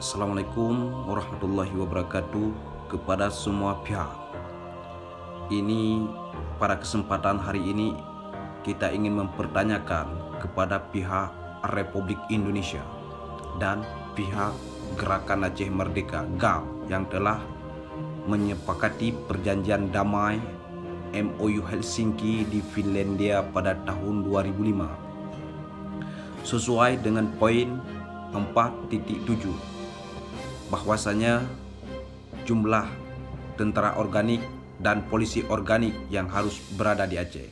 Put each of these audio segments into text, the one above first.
Assalamualaikum warahmatullahi wabarakatuh kepada semua pihak. Ini pada kesempatan hari ini kita ingin mempertanyakan kepada pihak Republik Indonesia dan pihak Gerakan Aceh Merdeka GAM yang telah menyepakati perjanjian damai MOU Helsinki di Finlandia pada tahun 2005 sesuai dengan poin 4.7 bahwasanya jumlah tentara organik dan polisi organik yang harus berada di Aceh.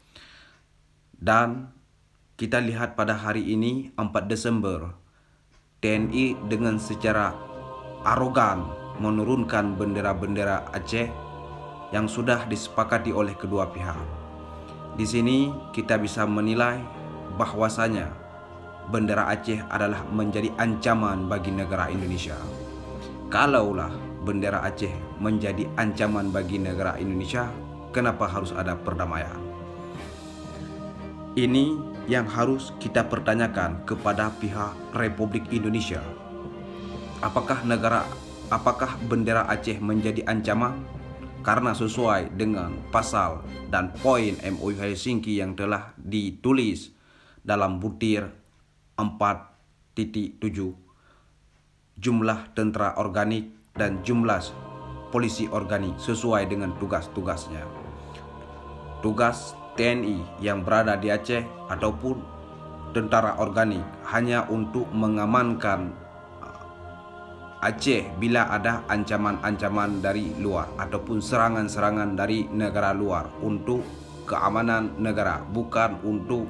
Dan kita lihat pada hari ini 4 Desember TNI dengan secara arogan menurunkan bendera-bendera Aceh yang sudah disepakati oleh kedua pihak. Di sini kita bisa menilai bahwasanya bendera Aceh adalah menjadi ancaman bagi negara Indonesia. Kalaulah bendera Aceh menjadi ancaman bagi negara Indonesia, kenapa harus ada perdamaian? Ini yang harus kita pertanyakan kepada pihak Republik Indonesia. Apakah bendera Aceh menjadi ancaman? Karena sesuai dengan pasal dan poin MOU Helsinki yang telah ditulis dalam butir 4.7, jumlah tentara organik dan jumlah polisi organik sesuai dengan tugas-tugasnya. Tugas TNI yang berada di Aceh ataupun tentara organik hanya untuk mengamankan Aceh bila ada ancaman-ancaman dari luar ataupun serangan-serangan dari negara luar untuk keamanan negara, bukan untuk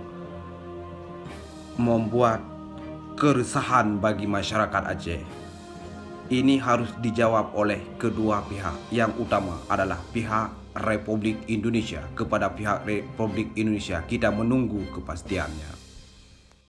membuat keresahan bagi masyarakat Aceh. Ini harus dijawab oleh kedua pihak. Yang utama adalah pihak Republik Indonesia. Kepada pihak Republik Indonesia kita menunggu kepastiannya.